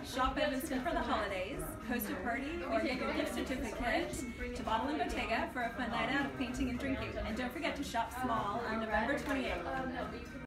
Shop Evanston for the holidays, host a party, or give a gift certificate to Bottega for a fun night out of painting and drinking. And don't forget to shop small on November 28th.